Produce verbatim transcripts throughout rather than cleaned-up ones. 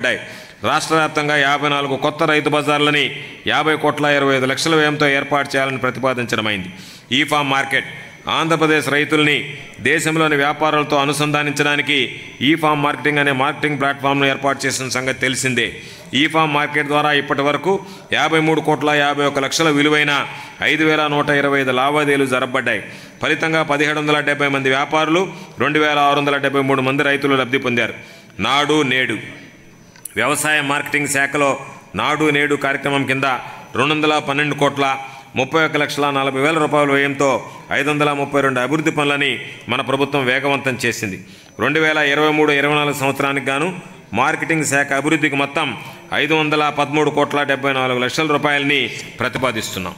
చేయబడ్డాయి. రాష్ట్ర వ్యాప్తంగా యాభై నాలుగు కొత్త రైతు బజార్లని యాభై కోట్ల ఇరవై ఐదు లక్షల వ్యయంతో ఏర్పాటు చేయాలని ప్రతిపాదించడమైంది. ఈ ఫామ్ మార్కెట్ ఆంధ్రప్రదేశ్ రైతుల్ని దేశంలోని వ్యాపారాలతో అనుసంధానించడానికి ఈ ఫామ్ మార్కెటింగ్ అనే మార్కెటింగ్ ప్లాట్ఫామ్ను ఏర్పాటు చేసిన సంగతి తెలిసిందే. ఈ ఫామ్ మార్కెట్ ద్వారా ఇప్పటి వరకు యాభై మూడు కోట్ల యాభై ఒక లక్షల విలువైన ఐదు వేల నూట ఇరవై ఐదు లావాదేవీలు జరపబడ్డాయి. ఫలితంగా పదిహేడు వందల డెబ్బై మంది వ్యాపారులు రెండు వేల ఆరు వందల డెబ్బై మూడు మంది రైతులు లబ్ధి పొందారు. నాడు నేడు వ్యవసాయ మార్కెటింగ్ శాఖలో నాడు నేడు కార్యక్రమం కింద రెండు వందల పన్నెండు కోట్ల ముప్పై ఒక్క లక్షల నలభై వేల రూపాయల వ్యయంతో ఐదు వందల ముప్పై రెండు అభివృద్ధి పనులని మన ప్రభుత్వం వేగవంతం చేసింది. రెండు వేల ఇరవై మూడు ఇరవై నాలుగు సంవత్సరానికి గాను మార్కెటింగ్ శాఖ అభివృద్ధికి మొత్తం ఐదు వందల పదమూడు కోట్ల డెబ్బై నాలుగు లక్షల రూపాయలని ప్రతిపాదిస్తున్నాం.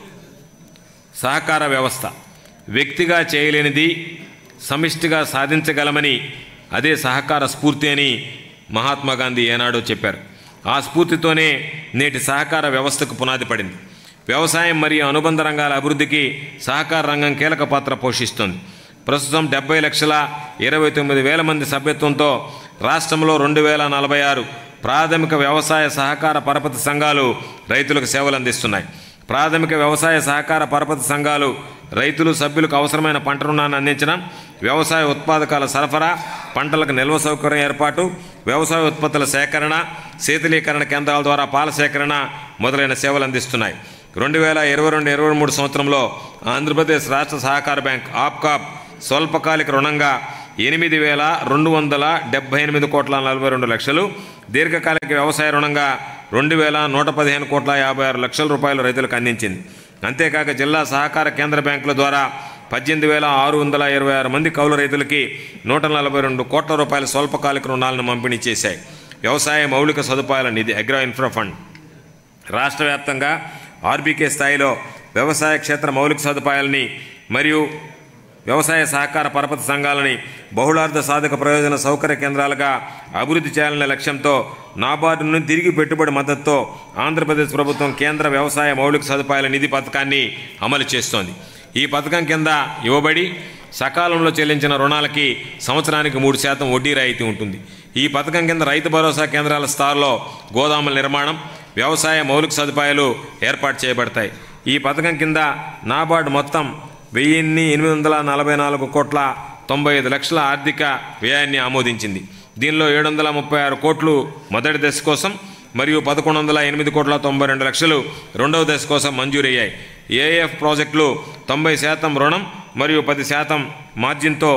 సహకార వ్యవస్థ వ్యక్తిగా చేయలేనిది సమిష్టిగా సాధించగలమని, అదే సహకార స్ఫూర్తి అని మహాత్మా గాంధీ ఏనాడో చెప్పారు. ఆ స్ఫూర్తితోనే నేటి సహకార వ్యవస్థకు పునాది పడింది. వ్యవసాయం మరియు అనుబంధ రంగాల అభివృద్ధికి సహకార రంగం కీలక పాత్ర పోషిస్తుంది. ప్రస్తుతం డెబ్బై లక్షల ఇరవై తొమ్మిది వేల మంది సభ్యత్వంతో రాష్ట్రంలో రెండు వేల నలభై ఆరు ప్రాథమిక వ్యవసాయ సహకార పరపతి సంఘాలు రైతులకు సేవలు అందిస్తున్నాయి. ప్రాథమిక వ్యవసాయ సహకార పరపతి సంఘాలు రైతులు సభ్యులకు అవసరమైన పంట రుణాన్ని అందించడం, వ్యవసాయ ఉత్పాదకాల సరఫరా, పంటలకు నిల్వ సౌకర్యం ఏర్పాటు, వ్యవసాయ ఉత్పత్తుల సేకరణ, శీతలీకరణ కేంద్రాల ద్వారా పాల సేకరణ మొదలైన సేవలు అందిస్తున్నాయి. రెండు వేల ఇరవై రెండు ఇరవై మూడు సంవత్సరంలో ఆంధ్రప్రదేశ్ రాష్ట్ర సహకార బ్యాంక్ ఆప్కాబ్ స్వల్పకాలిక రుణంగా ఎనిమిది వేల రెండు వందల డెబ్బై ఎనిమిది కోట్ల నలభై రెండు లక్షలు, దీర్ఘకాలిక వ్యవసాయ రుణంగా రెండు వేల నూట పదిహేను కోట్ల యాభై ఆరు లక్షల రూపాయలు రైతులకు అందించింది. అంతేకాక జిల్లా సహకార కేంద్ర బ్యాంకుల ద్వారా పద్దెనిమిది వేల ఆరు వందల ఇరవై ఆరు మంది కౌలు రైతులకి నూట నలభై రెండు కోట్ల రూపాయల స్వల్పకాలిక రుణాలను పంపిణీ చేశాయి. వ్యవసాయ మౌలిక సదుపాయాల నిధి అగ్రో ఇన్ఫ్రా ఫండ్ రాష్ట్ర వ్యాప్తంగా ఆర్బీకే స్థాయిలో వ్యవసాయ క్షేత్ర మౌలిక సదుపాయాలని మరియు వ్యవసాయ సహకార పరపతి సంఘాలని బహుళార్థ సాధక ప్రయోజన సౌకర్య కేంద్రాలుగా అభివృద్ధి చేయాలనే లక్ష్యంతో నాబార్డు నుండి తిరిగి పెట్టుబడి మద్దతుతో ఆంధ్రప్రదేశ్ ప్రభుత్వం కేంద్ర వ్యవసాయ మౌలిక సదుపాయాల నిధి పథకాన్ని అమలు చేస్తోంది. ఈ పథకం కింద ఇవ్వబడి సకాలంలో చెల్లించిన రుణాలకి సంవత్సరానికి మూడు శాతం వడ్డీ రాయితీ ఉంటుంది. ఈ పథకం కింద రైతు భరోసా కేంద్రాల స్థాయిలో గోదాముల నిర్మాణం, వ్యవసాయ మౌలిక సదుపాయాలు ఏర్పాటు చేయబడతాయి. ఈ పథకం కింద నాబార్డు మొత్తం వెయ్యిన్ని ఎనిమిది వందల నలభై నాలుగు కోట్ల తొంభై ఐదు లక్షల ఆర్థిక వ్యయాన్ని ఆమోదించింది. దీనిలో ఏడు వందల ముప్పై ఆరు కోట్లు మొదటి దశ కోసం మరియు పదకొండు వందల ఎనిమిది కోట్ల తొంభై రెండు లక్షలు రెండవ దశ కోసం మంజూరయ్యాయి. ఏఎఫ్ ప్రాజెక్టులు తొంభై శాతం రుణం మరియు పది శాతం మార్జిన్తో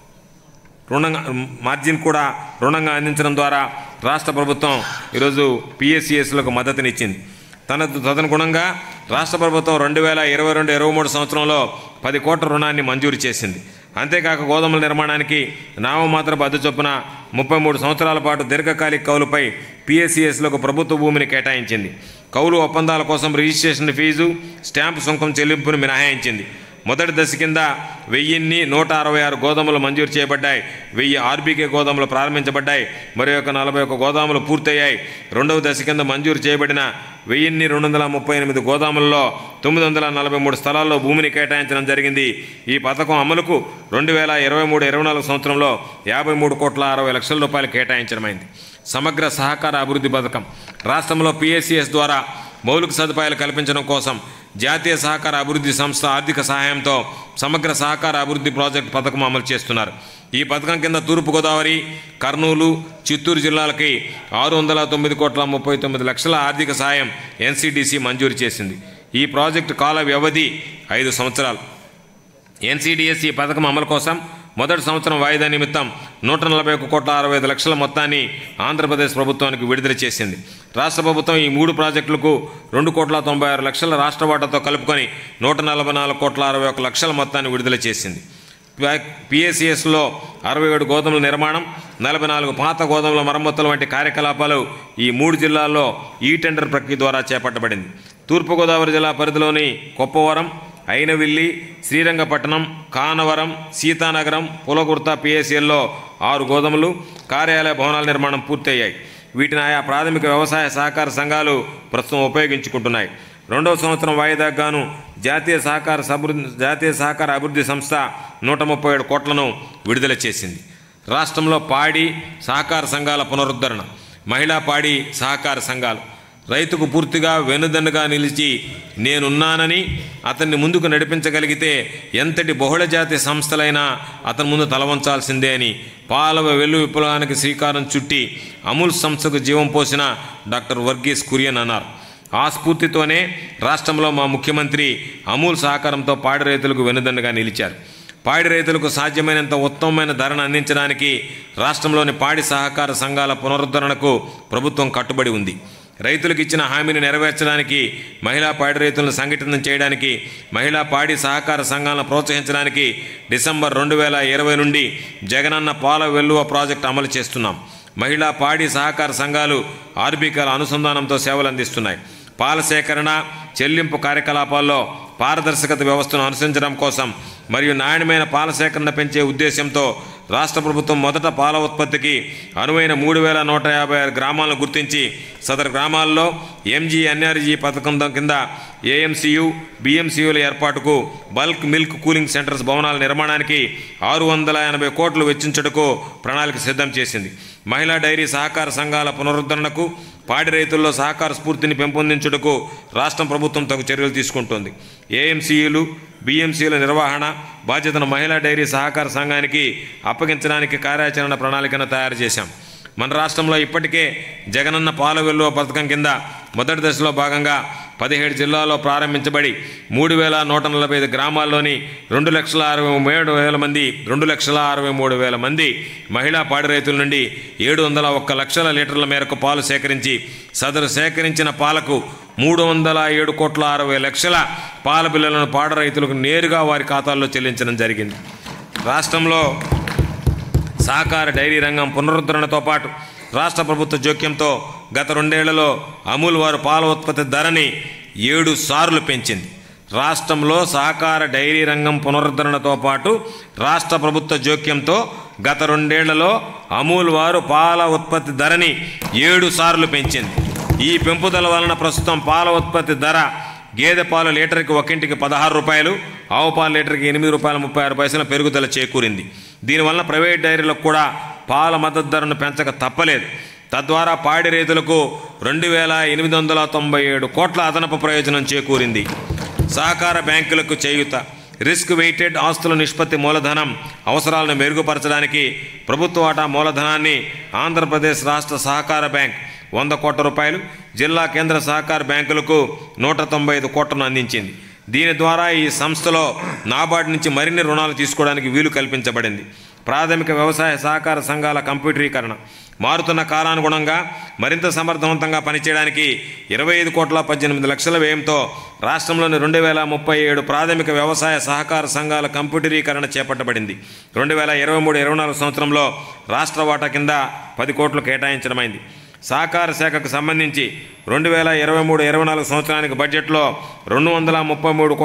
రుణంగా మార్జిన్ కూడా రుణంగా అందించడం ద్వారా రాష్ట్ర ప్రభుత్వం ఈరోజు పిఎస్సిఎస్లకు మద్దతునిచ్చింది. తన తదనుగుణంగా రాష్ట్ర ప్రభుత్వం రెండు వేల ఇరవై రెండు ఇరవై మూడు సంవత్సరంలో పది కోట్ల రుణాన్ని మంజూరు చేసింది. అంతేకాక గోదాముల నిర్మాణానికి నామమాత్రపు అద్దె చొప్పున ముప్పై మూడు సంవత్సరాల పాటు దీర్ఘకాలిక కౌలుపై పిఎస్సిఎస్లకు ప్రభుత్వ భూమిని కేటాయించింది. కౌలు ఒప్పందాల కోసం రిజిస్ట్రేషన్ ఫీజు, స్టాంపు సుంకం చెల్లింపును మినహాయించింది. మొదటి దశ కింద వెయ్యిన్ని నూట అరవై ఆరు గోదాములు మంజూరు చేయబడ్డాయి. వెయ్యి ఆర్బీకే గోదాములు ప్రారంభించబడ్డాయి. మరి ఒక నలభై ఒక్క గోదాములు పూర్తయ్యాయి. రెండవ దశ కింద మంజూరు చేయబడిన వెయ్యిన్ని రెండు వందల ముప్పై ఎనిమిది గోదాములలో తొమ్మిది వందల నలభై మూడు స్థలాల్లో భూమిని కేటాయించడం జరిగింది. ఈ పథకం అమలుకు రెండు వేల ఇరవై మూడు ఇరవై నాలుగు సంవత్సరంలో యాభై మూడు కోట్ల అరవై లక్షల రూపాయలు కేటాయించడమైంది. సమగ్ర సహకార అభివృద్ధి పథకం రాష్ట్రంలో పిఎస్సిఎస్ ద్వారా మౌలిక సదుపాయాలు కల్పించడం కోసం జాతీయ సహకార అభివృద్ధి సంస్థ ఆర్థిక సహాయంతో సమగ్ర సహకార అభివృద్ధి ప్రాజెక్టు పథకం అమలు చేస్తున్నారు. ఈ పథకం కింద తూర్పుగోదావరి, కర్నూలు, చిత్తూరు జిల్లాలకి ఆరు వందల తొమ్మిది కోట్ల ముప్పై తొమ్మిది లక్షల ఆర్థిక సాయం ఎన్సిడిసి మంజూరు చేసింది. ఈ ప్రాజెక్టు కాల వ్యవధి ఐదు సంవత్సరాలు. ఎన్సిడిఎస్ ఈ పథకం అమలు కోసం మొదటి సంవత్సరం వాయిదా నిమిత్తం నూట నలభై ఒక్క కోట్ల అరవై ఐదు లక్షల మొత్తాన్ని ఆంధ్రప్రదేశ్ ప్రభుత్వానికి విడుదల చేసింది. రాష్ట్ర ప్రభుత్వం ఈ మూడు ప్రాజెక్టులకు రెండు కోట్ల తొంభై ఆరు లక్షల రాష్ట్ర వాటాతో కలుపుకొని నూట నలభై నాలుగు కోట్ల అరవై ఒక్క లక్షల మొత్తాన్ని విడుదల చేసింది. పిఎస్సిఎస్లో అరవై ఏడు గోదాముల నిర్మాణం, నలభై నాలుగు పాత గోదాముల మరమ్మతుల వంటి కార్యకలాపాలు ఈ మూడు జిల్లాల్లో ఈ టెండర్ ప్రక్రియ ద్వారా చేపట్టబడింది. తూర్పుగోదావరి జిల్లా పరిధిలోని కొప్పవరం, అయినవిల్లి, శ్రీరంగపట్టణం, కానవరం, సీతానగరం, పులగుర్త పిఎస్సిఎల్లో ఆరు గోదాములు, కార్యాలయ భవనాల నిర్మాణం పూర్తయ్యాయి. వీటిని ఆయా ప్రాథమిక వ్యవసాయ సహకార సంఘాలు ప్రస్తుతం ఉపయోగించుకుంటున్నాయి. రెండవ సంవత్సరం వాయిదాకు గాను జాతీయ సహకార జాతీయ సహకార అభివృద్ధి సంస్థ నూట ముప్పై ఏడు కోట్లను విడుదల చేసింది. రాష్ట్రంలో పాడి సహకార సంఘాల పునరుద్ధరణ మహిళా పాడి సహకార సంఘాలు రైతుకు పూర్తిగా వెనుదన్నుగా నిలిచి నేనున్నానని అతన్ని ముందుకు నడిపించగలిగితే ఎంతటి బహుళజాతి సంస్థలైనా అతని ముందు తలవంచాల్సిందే అని పాల వెల్లు విప్లవానికి శ్రీకారం చుట్టి అమూల్ సంస్థకు జీవం పోసిన డాక్టర్ వర్గీస్ కురియన్ అన్నారు. ఆ స్ఫూర్తితోనే రాష్ట్రంలో మా ముఖ్యమంత్రి అమూల్ సహకారంతో పాడి రైతులకు వెనుదన్నుగా నిలిచారు. పాడి రైతులకు సాధ్యమైనంత ఉత్తమమైన ధరను అందించడానికి రాష్ట్రంలోని పాడి సహకార సంఘాల పునరుద్ధరణకు ప్రభుత్వం కట్టుబడి ఉంది. రైతులకు ఇచ్చిన హామీని నెరవేర్చడానికి, మహిళా పాడి రైతులను సంఘటితం చేయడానికి, మహిళా పాడి సహకార సంఘాలను ప్రోత్సహించడానికి డిసెంబర్ రెండు వేల ఇరవై నుండి జగనన్న పాల వెల్లువ ప్రాజెక్టు అమలు చేస్తున్నాం. మహిళా పాడి సహకార సంఘాలు ఆర్బీకేల అనుసంధానంతో సేవలు అందిస్తున్నాయి. పాల సేకరణ, చెల్లింపు కార్యకలాపాల్లో పారదర్శకత వ్యవస్థను అనుసరించడం కోసం మరియు నాణ్యమైన పాల సేకరణ పెంచే ఉద్దేశంతో రాష్ట్ర ప్రభుత్వం మొదట పాల ఉత్పత్తికి అనువైన మూడు వేల నూట యాభై ఆరు గ్రామాలను గుర్తించి సదరు గ్రామాల్లో ఎంజీఎన్ఆర్జీ పథకం కింద ఏఎంసీయు, బిఎంసీయుల ఏర్పాటుకు, బల్క్ మిల్క్ కూలింగ్ సెంటర్స్ భవనాల నిర్మాణానికి ఆరు వందల ఎనభై కోట్లు వెచ్చించుటకు ప్రణాళిక సిద్ధం చేసింది. మహిళా డైరీ సహకార సంఘాల పునరుద్ధరణకు, పాడి రైతుల్లో సహకార స్ఫూర్తిని పెంపొందించుటకు రాష్ట్ర ప్రభుత్వం తగు చర్యలు తీసుకుంటోంది. ఏఎంసీయులు, బిఎంసీల నిర్వహణ బాధ్యతను మహిళా డైరీ సహకార సంఘానికి అప్పగించడానికి కార్యాచరణ ప్రణాళికను తయారు చేశాం. మన రాష్ట్రంలో ఇప్పటికే జగనన్న పాల వెల్లువ పథకం కింద మొదటి దశలో భాగంగా పదిహేడు జిల్లాల్లో ప్రారంభించబడి మూడు వేల నూట నలభై ఐదు గ్రామాల్లోని రెండు లక్షల అరవై మూడు వేల మంది రెండు లక్షల అరవై మూడు వేల మంది మహిళా పాడి రైతుల నుండి ఏడు వందల ఒక్క లక్షల లీటర్ల మేరకు పాలు సేకరించి సదరు సేకరించిన పాలకు మూడు వందల ఏడు కోట్ల అరవై లక్షల పాల బిల్లులను పాడి రైతులకు నేరుగా వారి ఖాతాల్లో చెల్లించడం జరిగింది. రాష్ట్రంలో సహకార డైరీ రంగం పునరుద్ధరణతో పాటు రాష్ట్ర ప్రభుత్వ జోక్యంతో గత రెండేళ్లలో అమూల్ వారు పాల ఉత్పత్తి ధరని ఏడు సార్లు పెంచింది. రాష్ట్రంలో సహకార డైరీ రంగం పునరుద్ధరణతో పాటు రాష్ట్ర ప్రభుత్వ జోక్యంతో గత రెండేళ్లలో అమూల్ వారు పాల ఉత్పత్తి ధరని ఏడు సార్లు పెంచింది. ఈ పెంపుదల వలన ప్రస్తుతం పాల ఉత్పత్తి ధర గేదె పాలు లీటర్కి ఒక్కింటికి పదహారు రూపాయలు, ఆవు పాలు లీటర్కి ఎనిమిది రూపాయల ముప్పై ఆరు పైసల పెరుగుదల చేకూరింది. దీనివల్ల ప్రైవేట్ డైరీలకు కూడా పాల మద్దతు ధరను పెంచక తప్పలేదు. తద్వారా పాడి రైతులకు రెండు వేల ఎనిమిది వందల తొంభై ఏడు కోట్ల అదనపు ప్రయోజనం చేకూరింది. సహకార బ్యాంకులకు చేయూత, రిస్క్ వెయిటెడ్ ఆస్తుల నిష్పత్తి మూలధనం అవసరాలను మెరుగుపరచడానికి ప్రభుత్వ వాటా మూలధనాన్ని ఆంధ్రప్రదేశ్ రాష్ట్ర సహకార బ్యాంక్ వంద కోట్ల రూపాయలు, జిల్లా కేంద్ర సహకార బ్యాంకులకు నూట తొంభై ఐదు కోట్లను అందించింది. దీని ద్వారా ఈ సంస్థలో నాబార్డు నుంచి మరిన్ని రుణాలు తీసుకోవడానికి వీలు కల్పించబడింది. ప్రాథమిక వ్యవసాయ సహకార సంఘాల కంప్యూటరీకరణ, మారుతున్న కాలానుగుణంగా మరింత సమర్థవంతంగా పనిచేయడానికి ఇరవై ఐదు కోట్ల పద్దెనిమిది లక్షల వ్యయంతో రాష్ట్రంలోని రెండు వేల ముప్పై ఏడు ప్రాథమిక వ్యవసాయ సహకార సంఘాల కంప్యూటరీకరణ చేపట్టబడింది. రెండు వేల ఇరవై మూడు ఇరవై నాలుగు సంవత్సరంలో రాష్ట్ర వాటా కింద పది కోట్లు కేటాయించడమైంది. సహకార శాఖకు సంబంధించి రెండు వేల ఇరవై మూడు ఇరవై నాలుగు సంవత్సరానికి బడ్జెట్లో రెండు వందల ముప్పై మూడు